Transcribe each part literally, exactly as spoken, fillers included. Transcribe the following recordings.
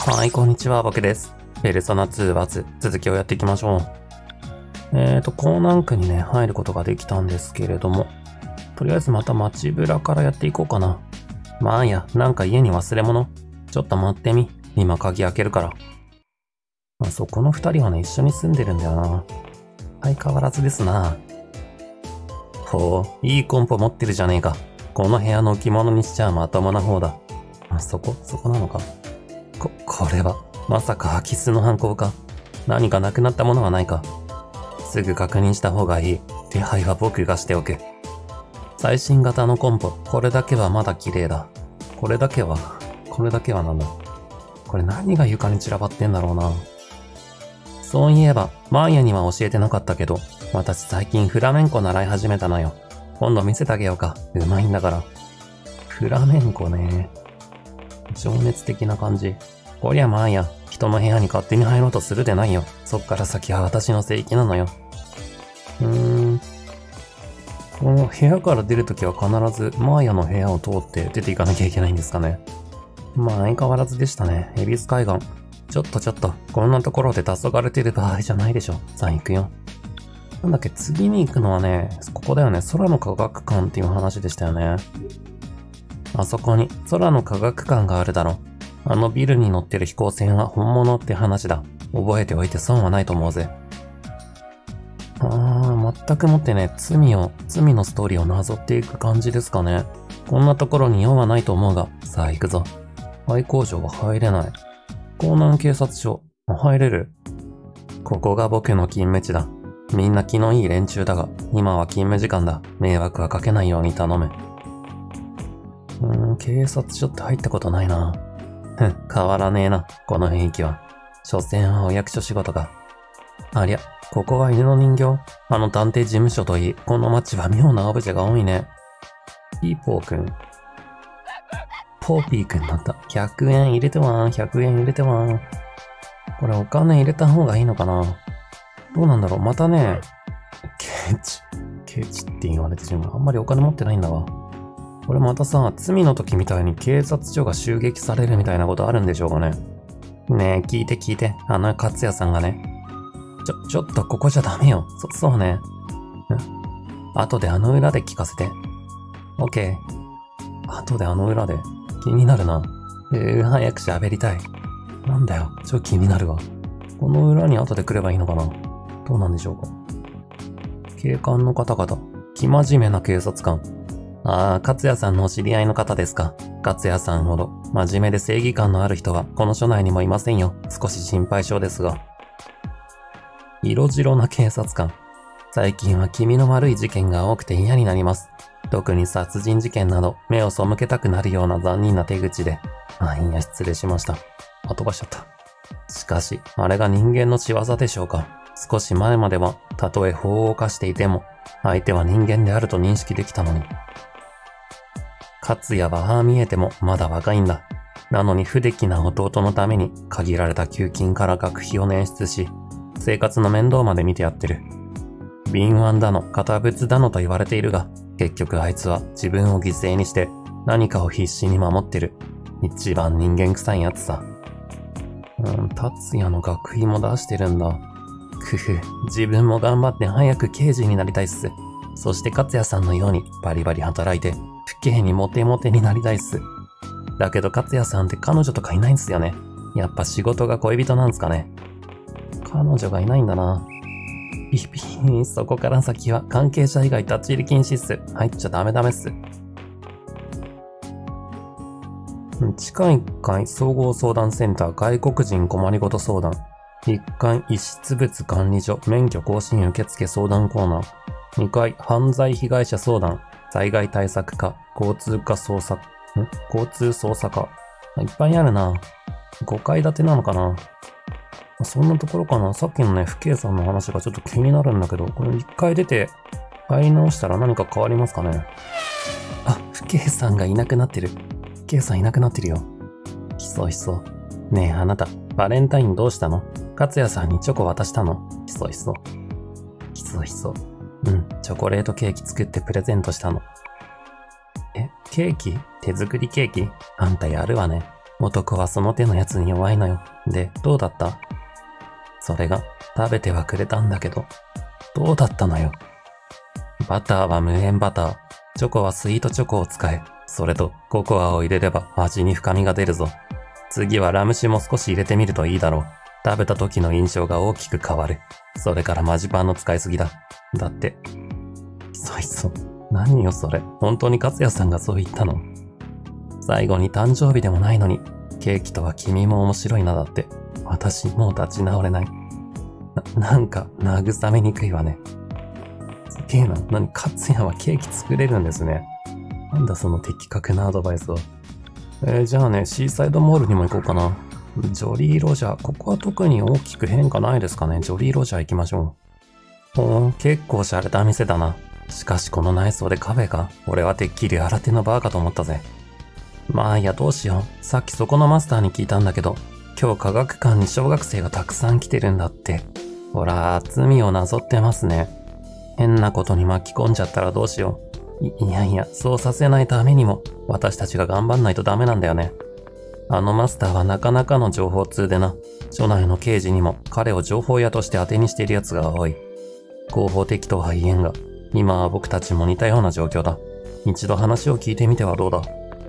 はい、こんにちは、僕です。ペルソナツーバツ、続きをやっていきましょう。えーと、高難区にね、入ることができたんですけれども、とりあえずまた街ブラからやっていこうかな。まあいや、なんか家に忘れ物。ちょっと待ってみ。今鍵開けるから。あ、そう、この二人はね、一緒に住んでるんだよな。相変わらずですな。ほう、いいコンポ持ってるじゃねえか。この部屋の置物にしちゃまともな方だ。あ、そこそこなのか。こ、これは、まさか空き巣の犯行か。何かなくなったものはないか。すぐ確認した方がいい。手配は僕がしておく。最新型のコンポ、これだけはまだ綺麗だ。これだけは、これだけはなんだ。これ何が床に散らばってんだろうな。そういえば、マーヤには教えてなかったけど、私最近フラメンコ習い始めたのよ。今度見せてあげようか。うまいんだから。フラメンコね。情熱的な感じ。こりゃマーヤ、人の部屋に勝手に入ろうとするでないよ。そっから先は私の聖域なのよ。うーん。この部屋から出るときは必ずマーヤの部屋を通って出ていかなきゃいけないんですかね。まあ相変わらずでしたね。恵比寿海岸。ちょっとちょっと、こんなところで黄昏てる場合じゃないでしょ。さあ行くよ。なんだっけ、次に行くのはね、ここだよね。空の科学館っていう話でしたよね。あそこに空の科学館があるだろ。あのビルに乗ってる飛行船は本物って話だ。覚えておいて損はないと思うぜ。あー、全くもってね、罪を、罪のストーリーをなぞっていく感じですかね。こんなところに用はないと思うが、さあ行くぞ。廃工場は入れない。港南警察署、入れる。ここが僕の勤務地だ。みんな気のいい連中だが、今は勤務時間だ。迷惑はかけないように頼む。うーん、警察署って入ったことないな。ふん、変わらねえな、この雰囲気は。所詮はお役所仕事か。ありゃ、ここは犬の人形？あの探偵事務所といい、この街は妙なオブジェが多いね。ピーポーくん。ポーピーくんだった。ひゃくえん入れてわー、ひゃくえん入れてわー。これお金入れた方がいいのかな？どうなんだろう、またね、ケチ、ケチって言われてるの。あんまりお金持ってないんだわ。これまたさ、罪の時みたいに警察署が襲撃されるみたいなことあるんでしょうかね。ねえ、聞いて聞いて。あの勝也さんがね。ちょ、ちょっとここじゃダメよ。そ、そうね。ん？後であの裏で聞かせて。オッケー。後であの裏で。気になるな。えー、早く喋りたい。なんだよ、ちょ、気になるわ。この裏に後で来ればいいのかな？どうなんでしょうか。警官の方々。生真面目な警察官。ああ、勝也さんのお知り合いの方ですか。勝也さんほど真面目で正義感のある人はこの署内にもいませんよ。少し心配性ですが。色白な警察官。最近は気味の悪い事件が多くて嫌になります。特に殺人事件など目を背けたくなるような残忍な手口で。あ、いや、失礼しました。あ、飛ばしちゃった。しかし、あれが人間の仕業でしょうか。少し前までは、たとえ法を犯していても、相手は人間であると認識できたのに。勝也はああ見えてもまだ若いんだ。なのに不出来な弟のために限られた給金から学費を捻出し、生活の面倒まで見てやってる。敏腕だの、堅物だのと言われているが、結局あいつは自分を犠牲にして何かを必死に守ってる。一番人間臭いやつさ。うん、達也の学費も出してるんだ。くふ、自分も頑張って早く刑事になりたいっす。そして勝也さんのようにバリバリ働いて、不敬にモテモテになりたいっす。だけど勝也さんって彼女とかいないんすよね。やっぱ仕事が恋人なんすかね。彼女がいないんだな。ピピー、そこから先は関係者以外立ち入り禁止っす。入っちゃダメダメっす。地下いっかい総合相談センター外国人困りごと相談。いっかい遺失物管理所免許更新受付相談コーナー。にかい犯罪被害者相談。災害対策課、交通課捜査、ん交通捜査課。いっぱいあるな。ごかい建てなのかな。そんなところかな。さっきのね、不敬さんの話がちょっと気になるんだけど、これいっかい出て、入り直したら何か変わりますかね。あ、不敬さんがいなくなってる。不敬さんいなくなってるよ。ひそひそ。ねえ、あなた、バレンタインどうしたの？勝也さんにチョコ渡したの？ひそひそ。ひそひそ。うん、チョコレートケーキ作ってプレゼントしたの。え、ケーキ？手作りケーキ？あんたやるわね。 男はその手のやつに弱いのよ。で、どうだった？それが、食べてはくれたんだけど、どうだったのよ。バターは無塩バター。チョコはスイートチョコを使え。それと、ココアを入れれば味に深みが出るぞ。次はラム酒も少し入れてみるといいだろう。食べた時の印象が大きく変わる。それからマジパンの使いすぎだ。だって。そいつ、何よそれ。本当に勝也さんがそう言ったの？最後に誕生日でもないのに、ケーキとは君も面白いなだって。私もう立ち直れない。な、なんか慰めにくいわね。すげえな。何、勝也はケーキ作れるんですね。なんだその的確なアドバイスは。えー、じゃあね、シーサイドモールにも行こうかな。ジョリーロジャー。ここは特に大きく変化ないですかね。ジョリーロジャー行きましょう。ほーん、結構洒落た店だな。しかしこの内装でカフェか？俺はてっきり新手のバーかと思ったぜ。まあいや、どうしよう。さっきそこのマスターに聞いたんだけど、今日科学館に小学生がたくさん来てるんだって。ほら、罪をなぞってますね。変なことに巻き込んじゃったらどうしよう。い、いやいや、そうさせないためにも、私たちが頑張んないとダメなんだよね。あのマスターはなかなかの情報通でな。署内の刑事にも彼を情報屋として当てにしている奴が多い。合法的とは言えんが、今は僕たちも似たような状況だ。一度話を聞いてみてはどうだ。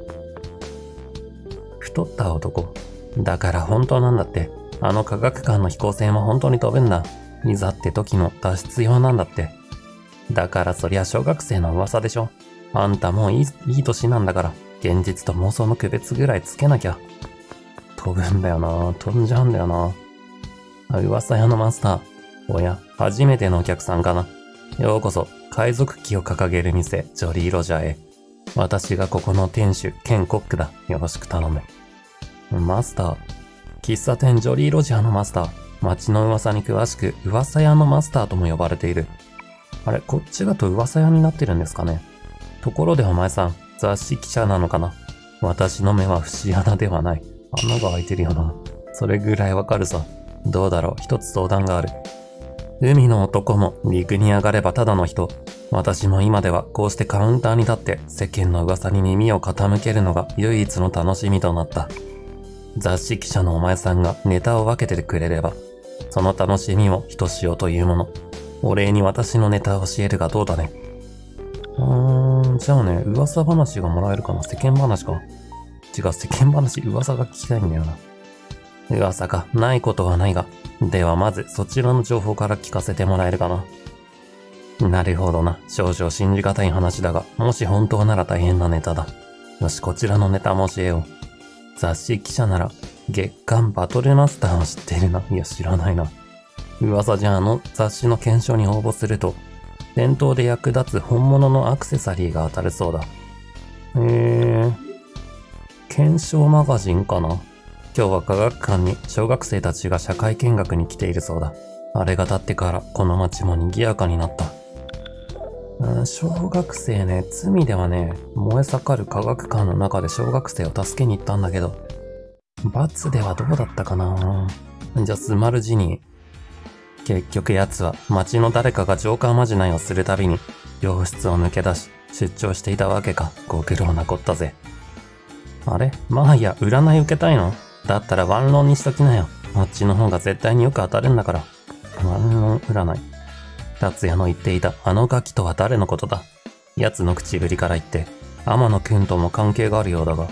太った男。だから本当なんだって。あの科学館の飛行船は本当に飛ぶんだ。いざって時の脱出用なんだって。だからそりゃ小学生の噂でしょ。あんたもういい、いい年なんだから、現実と妄想の区別ぐらいつけなきゃ。飛ぶんだよな。飛んじゃうんだよな。あ、噂屋のマスター。おや、初めてのお客さんかな。ようこそ、海賊旗を掲げる店、ジョリーロジャーへ。私がここの店主兼コックだ。よろしく頼む。マスター。喫茶店ジョリーロジャーのマスター。街の噂に詳しく、噂屋のマスターとも呼ばれている。あれ、こっちだと噂屋になってるんですかね。ところでお前さん、雑誌記者なのかな？私の目は節穴ではない。穴が開いてるよな。それぐらいわかるさ。どうだろう、一つ相談がある。海の男も陸に上がればただの人。私も今ではこうしてカウンターに立って世間の噂に耳を傾けるのが唯一の楽しみとなった。雑誌記者のお前さんがネタを分けてくれれば、その楽しみもひとしおというもの。お礼に私のネタを教えるがどうだね。うーん、じゃあね、噂話がもらえるかな。世間話か。違う、世間話、噂が聞きたいんだよな。噂か、ないことはないが。ではまずそちらの情報から聞かせてもらえるかな。なるほどな。少々信じがたい話だが、もし本当なら大変なネタだ。よし、こちらのネタも教えよう。雑誌記者なら、月刊バトルマスターを知ってるな。いや、知らないな。噂じゃあの雑誌の検証に応募すると、戦闘で役立つ本物のアクセサリーが当たるそうだ。へー。検証マガジンかな？今日は科学館に小学生たちが社会見学に来ているそうだ。あれが経ってからこの街も賑やかになった。うん、小学生ね、罪ではね、燃え盛る科学館の中で小学生を助けに行ったんだけど、罰ではどうだったかな？じゃあスマルジニー。結局奴は街の誰かが浄化まじないをするたびに病室を抜け出し出張していたわけか。ご苦労なこったぜ。あれ？まあいや、占い受けたいの？だったらワンロンにしときなよ。あっちの方が絶対によく当たるんだから。ワンロン占い。達也の言っていたあのガキとは誰のことだ？奴の口ぶりから言って、天野くんとも関係があるようだが。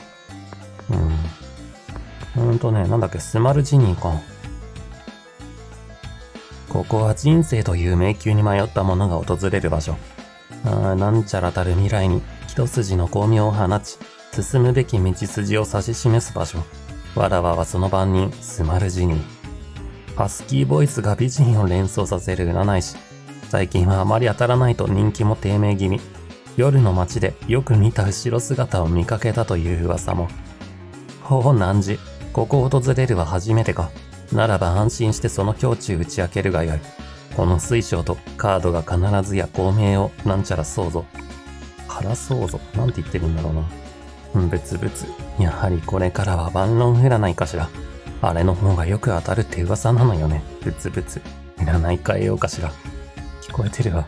うーん。うーんとね、なんだっけ、スマルジニーか。ここは人生という迷宮に迷った者が訪れる場所。あーなんちゃらたる未来に一筋の光明を放ち、進むべき道筋を指し示す場所。わらわはその番人、スマルジニー。ハスキーボイスが美人を連想させる占い師。最近はあまり当たらないと人気も低迷気味。夜の街でよく似た後ろ姿を見かけたという噂も。ほうなんじ、ここを訪れるは初めてか。ならば安心してその胸中打ち明けるがよい。この水晶とカードが必ずや光明をなんちゃらそうぞ。からそうぞ。なんて言ってるんだろうな。ブツブツ。やはりこれからは万論占いかしら。あれの方がよく当たるって噂なのよね。ブツブツ。占い変えようかしら。聞こえてるわ。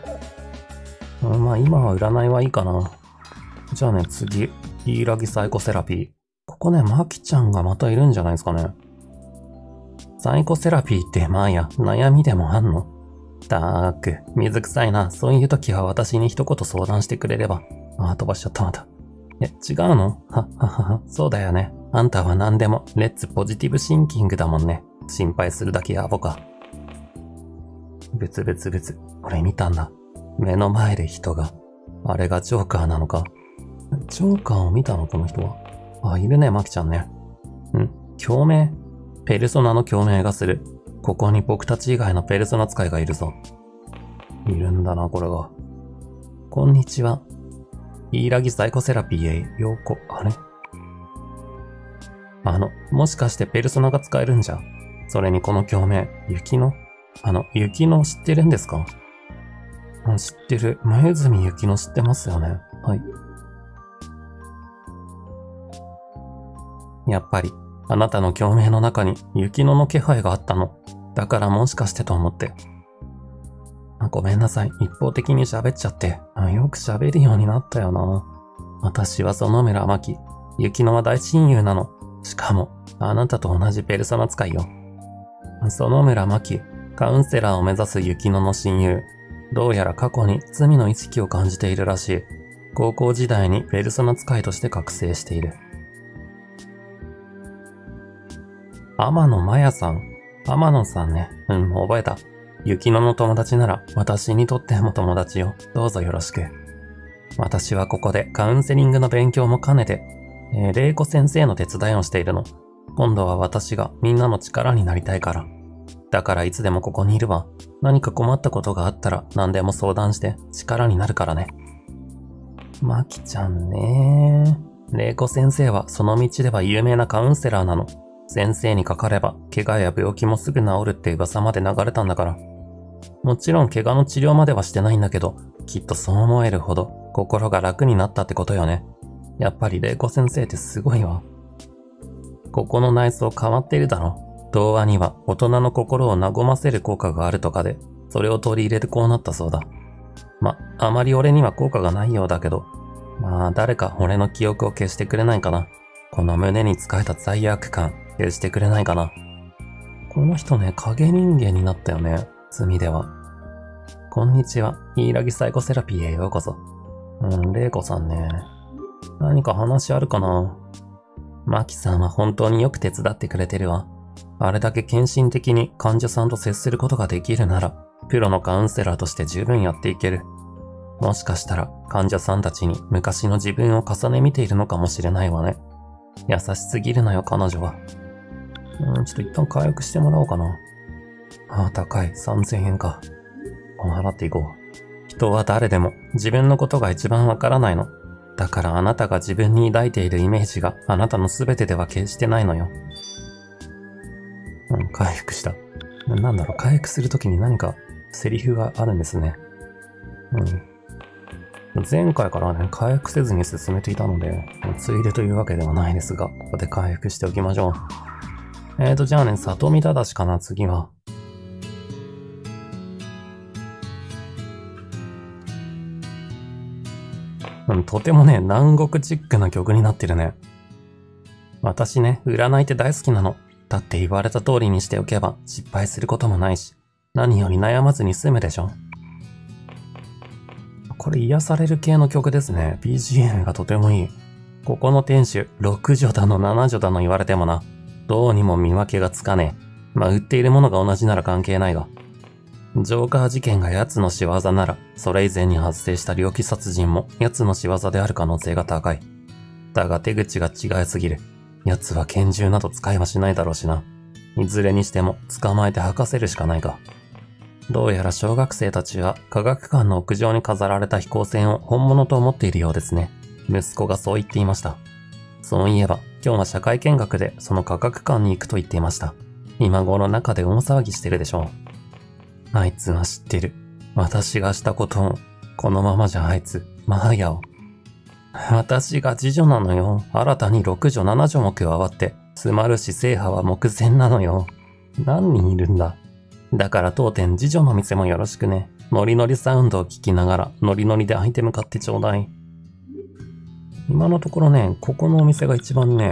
まあ今は占いはいいかな。じゃあね、次。ヒイラギサイコセラピー。こここね、マキちゃんがまたいるんじゃないですかね。サイコセラピーってまあや、悩みでもあんの？たーく、水臭いな。そういう時は私に一言相談してくれれば。あー、飛ばしちゃったまた。え、違うの？は、ははは、そうだよね。あんたは何でも、レッツポジティブシンキングだもんね。心配するだけやぼか。ブツブツブツ。俺見たんだ。目の前で人が。あれがジョーカーなのか。ジョーカーを見たのこの人は。あ、いるね、マキちゃんね。ん？共鳴？ペルソナの共鳴がする。ここに僕たち以外のペルソナ使いがいるぞ。いるんだな、これが。こんにちは。イイラギサイコセラピーへようこ、あれ？あの、もしかしてペルソナが使えるんじゃ？それにこの共鳴、雪の？あの、雪の知ってるんですか？知ってる。眉住雪の知ってますよね。はい。やっぱり、あなたの共鳴の中に雪乃の気配があったの。だからもしかしてと思って。あ、ごめんなさい。一方的に喋っちゃって。あ、よく喋るようになったよな。私は園村真希。雪乃は大親友なの。しかも、あなたと同じペルソナ使いよ。園村真希、カウンセラーを目指す雪乃の親友。どうやら過去に罪の意識を感じているらしい。高校時代にペルソナ使いとして覚醒している。天野麻也さん。天野さんね。うん、覚えた。雪乃の友達なら私にとっても友達よ。どうぞよろしく。私はここでカウンセリングの勉強も兼ねて、えー、玲子先生の手伝いをしているの。今度は私がみんなの力になりたいから。だからいつでもここにいるわ。何か困ったことがあったら何でも相談して力になるからね。まきちゃんねー。玲子先生はその道では有名なカウンセラーなの。先生にかかれば怪我や病気もすぐ治るって噂まで流れたんだから。もちろん怪我の治療まではしてないんだけど、きっとそう思えるほど心が楽になったってことよね。やっぱり玲子先生ってすごいわ。ここの内装変わってるだろ。童話には大人の心を和ませる効果があるとかで、それを取り入れてこうなったそうだ。ま、あまり俺には効果がないようだけど、まあ誰か俺の記憶を消してくれないかな。この胸に使えた罪悪感、消してくれないかな。この人ね、影人間になったよね。罪では。こんにちは。イイラギサイコセラピーへようこそ。うん、玲子さんね。何か話あるかな？マキさんは本当によく手伝ってくれてるわ。あれだけ献身的に患者さんと接することができるなら、プロのカウンセラーとして十分やっていける。もしかしたら患者さんたちに昔の自分を重ね見ているのかもしれないわね。優しすぎるのよ、彼女は。うん、ちょっと一旦回復してもらおうかな。ああ、高い。さんぜんえんか。払っていこう。人は誰でも自分のことが一番わからないの。だからあなたが自分に抱いているイメージがあなたの全てでは決してないのよ。うん、回復した。なんだろう、回復するときに何かセリフがあるんですね。うん。前回からね、回復せずに進めていたので、ついでというわけではないですが、ここで回復しておきましょう。えーと、じゃあね、里見正かな、次は。うん、とてもね、南国チックな曲になってるね。私ね、占いって大好きなの。だって言われた通りにしておけば失敗することもないし、何より悩まずに済むでしょ。これ癒される系の曲ですね。ビージーエム がとてもいい。ここの店主、ろく女だのなな女だの言われてもな。どうにも見分けがつかねえ。まあ、売っているものが同じなら関係ないが。ジョーカー事件が奴の仕業なら、それ以前に発生した猟奇殺人も奴の仕業である可能性が高い。だが手口が違いすぎる。奴は拳銃など使いはしないだろうしな。いずれにしても捕まえて吐かせるしかないか。どうやら小学生たちは科学館の屋上に飾られた飛行船を本物と思っているようですね。息子がそう言っていました。そういえば今日は社会見学でその科学館に行くと言っていました。今頃中で大騒ぎしてるでしょう。あいつは知ってる。私がしたことを。このままじゃあいつ、マーヤを。私が次女なのよ。新たにろく女なな女も加わって、スマル氏制覇は目前なのよ。何人いるんだ。だから当店次女の店もよろしくね。ノリノリサウンドを聞きながら、ノリノリで相手向かってちょうだい。今のところね、ここのお店が一番ね、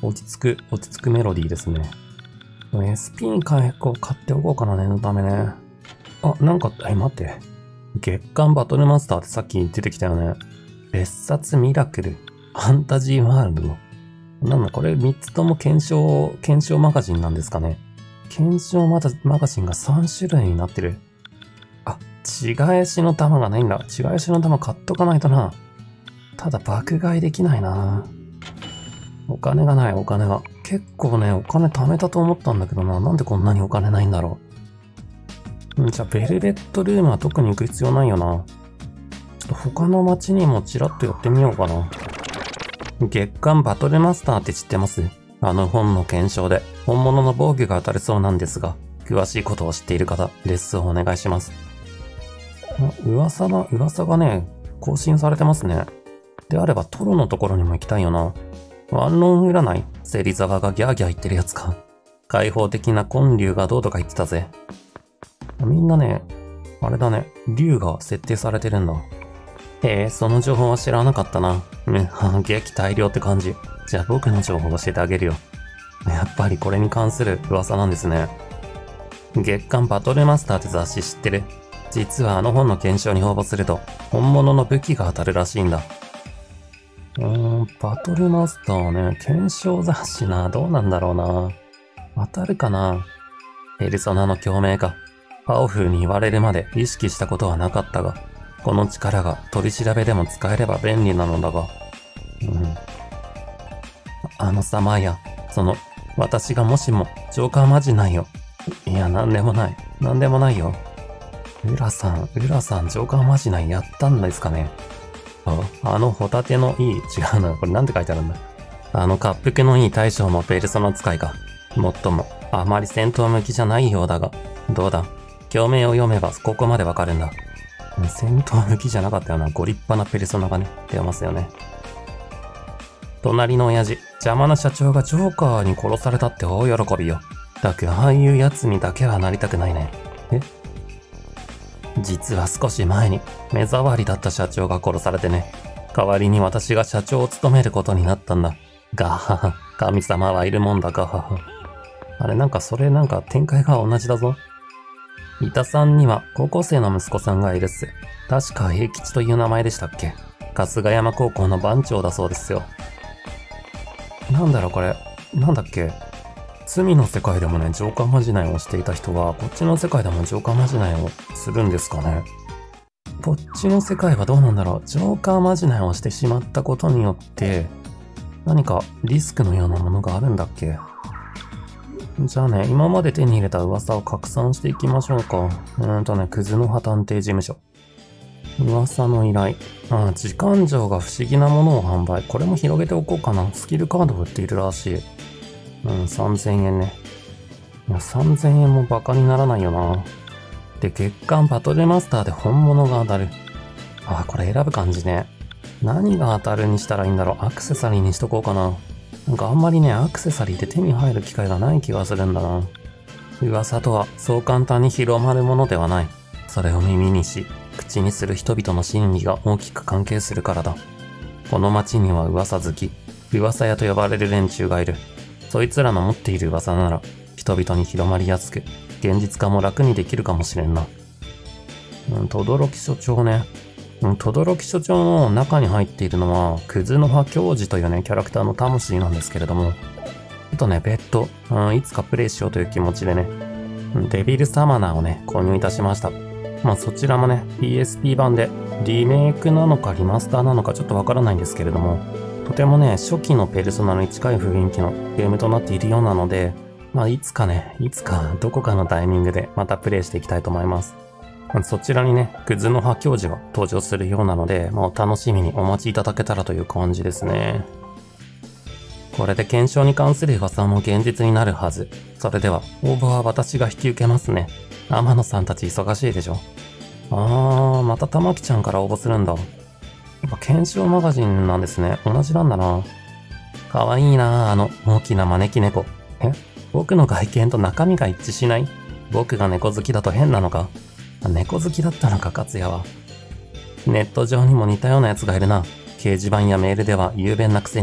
落ち着く、落ち着くメロディーですね。エスピー 回復を買っておこうかな、念のためね。あ、なんか、え、待って。月刊バトルマスターってさっき出てきたよね。別冊ミラクル、ファンタジーワールド。なんだ、これみっつとも検証、検証マガジンなんですかね。検証マガジンがさん種類になってる。あ、違返しの玉がないんだ。違返しの玉買っとかないとな。ただ爆買いできないな。お金がない、お金が。結構ね、お金貯めたと思ったんだけどな。なんでこんなにお金ないんだろう。んじゃあ、ベルベットルームは特に行く必要ないよな。ちょっと他の街にもちらっと寄ってみようかな。月刊バトルマスターって知ってます？あの本の検証で本物の防御が当たるそうなんですが、詳しいことを知っている方、レッスンをお願いします。噂が、噂がね、更新されてますね。であればトロのところにも行きたいよな。ワンロン占い、芹沢がギャーギャー言ってるやつか。開放的な根竜がどうとか言ってたぜ。みんなね、あれだね、竜が設定されてるんだ。へえ、その情報は知らなかったな。うん、激大量って感じ。じゃあ僕の情報を教えてあげるよ。やっぱりこれに関する噂なんですね。月刊バトルマスターって雑誌知ってる？実はあの本の検証に応募すると、本物の武器が当たるらしいんだ。うーん、バトルマスターね、検証雑誌な、どうなんだろうな。当たるかな。ペルソナの共鳴か。パオフーに言われるまで意識したことはなかったが、この力が取り調べでも使えれば便利なのだが。うん。あのさ、マーヤ、その、私がもしも、ジョーカーマジないよ。いや、なんでもない。なんでもないよ。ウラさん、ウラさん、ジョーカーマジないやったんですかね。あ、あのホタテのいい、違うな、これなんて書いてあるんだ。あの滑腹のいい大将もペルソナ使いか。もっとも、あまり戦闘向きじゃないようだが、どうだ。共鳴を読めばここまでわかるんだ。戦闘向きじゃなかったよな。ご立派なペルソナがね、出ますよね。隣の親父、邪魔な社長がジョーカーに殺されたって大喜びよ。だく、ああいうやつにだけはなりたくないね。え？実は少し前に、目障りだった社長が殺されてね。代わりに私が社長を務めることになったんだ。ガハハ、神様はいるもんだガハハ。あれなんかそれなんか展開が同じだぞ。三田さんには高校生の息子さんがいるっす。確か英吉という名前でしたっけ？春日山高校の番長だそうですよ。なんだろうこれ、なんだっけ？罪の世界でもね、浄化まじないをしていた人は、こっちの世界でも浄化まじないをするんですかね。こっちの世界はどうなんだろう。浄化まじないをしてしまったことによって、何かリスクのようなものがあるんだっけ？じゃあね、今まで手に入れた噂を拡散していきましょうか。うーんとね、クズの葉探偵事務所。噂の依頼。ああ、時間錠が不思議なものを販売。これも広げておこうかな。スキルカードを売っているらしい。うん、さんぜんえんね。いや、さんぜんえんもバカにならないよな。で、月刊バトルマスターで本物が当たる。ああ、これ選ぶ感じね。何が当たるにしたらいいんだろう。アクセサリーにしとこうかな。なんかあんまりね、アクセサリーで手に入る機会がない気がするんだな。噂とはそう簡単に広まるものではない。それを耳にし、口にする人々の心理が大きく関係するからだ。この町には噂好き、噂屋と呼ばれる連中がいる。そいつらの持っている噂なら、人々に広まりやすく、現実化も楽にできるかもしれんな。うん、轟所長ね。うん、轟所長の中に入っているのは、クズの葉教授というね、キャラクターの魂なんですけれども、ちょっとね、別途、うん、いつかプレイしようという気持ちでね、デビルサマナーをね、購入いたしました。まあそちらもね、ピーエスピー 版で、リメイクなのかリマスターなのかちょっとわからないんですけれども、とてもね、初期のペルソナに近い雰囲気のゲームとなっているようなので、まあいつかね、いつかどこかのタイミングでまたプレイしていきたいと思います。そちらにね、クズの葉教授が登場するようなので、まあ、お楽しみにお待ちいただけたらという感じですね。これで検証に関する噂も現実になるはず。それでは、応募は私が引き受けますね。天野さんたち忙しいでしょ。あー、また玉木ちゃんから応募するんだ。やっぱ検証マガジンなんですね。同じなんだな。かわいいなあ、あの大きな招き猫。え？僕の外見と中身が一致しない？僕が猫好きだと変なのか？猫好きだったのか、勝也は。ネット上にも似たようなやつがいるな。掲示板やメールでは雄弁なくせに、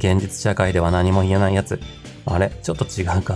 現実社会では何も言えないやつ。あれちょっと違うか。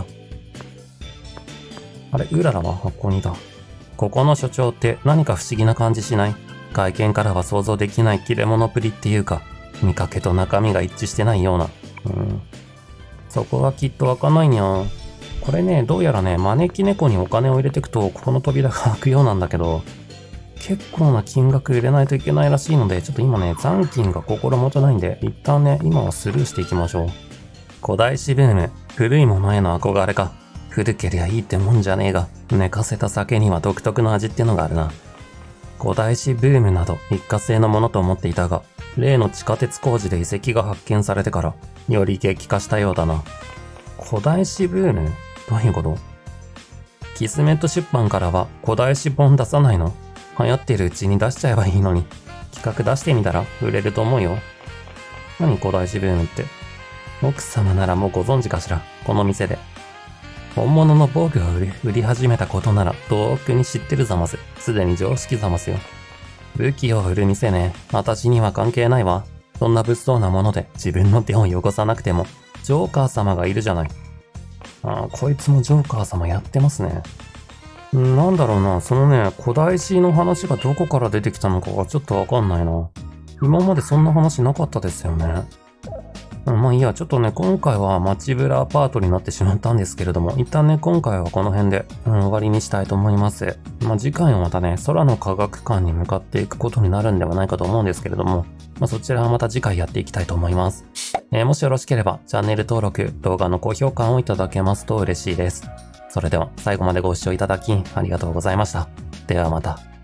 あれうららはここにだ。ここの所長って何か不思議な感じしない？外見からは想像できない切れ者ぶりっていうか、見かけと中身が一致してないような。うん。そこはきっとわかんないにゃー。これね、どうやらね、招き猫にお金を入れていくと、ここの扉が開くようなんだけど、結構な金額入れないといけないらしいので、ちょっと今ね、残金が心もとないんで、一旦ね、今はスルーしていきましょう。古代史ブーム、古いものへの憧れか。古けりゃいいってもんじゃねえが、寝かせた酒には独特の味ってのがあるな。古代史ブームなど一過性のものと思っていたが、例の地下鉄工事で遺跡が発見されてから、より激化したようだな。古代史ブーム？どういうこと？キスメット出版からは古代史本出さないの？流行ってるうちに出しちゃえばいいのに。企画出してみたら売れると思うよ。何古代史ブームって。奥様ならもうご存知かしら、この店で。本物の防具を売り、売り始めたことなら、とっくに知ってるざます。すでに常識ざますよ。武器を売る店ね。私には関係ないわ。そんな物騒なもので自分の手を汚さなくても、ジョーカー様がいるじゃない。ああ、こいつもジョーカー様やってますね。んなんだろうな、そのね、古代史の話がどこから出てきたのかがちょっとわかんないな。今までそんな話なかったですよね。まあいいや、ちょっとね、今回は街ブラパートになってしまったんですけれども、一旦ね、今回はこの辺で、うん、終わりにしたいと思います。まあ次回はまたね、空の科学館に向かっていくことになるんではないかと思うんですけれども、まあそちらはまた次回やっていきたいと思います。えー、もしよろしければ、チャンネル登録、動画の高評価をいただけますと嬉しいです。それでは、最後までご視聴いただき、ありがとうございました。ではまた。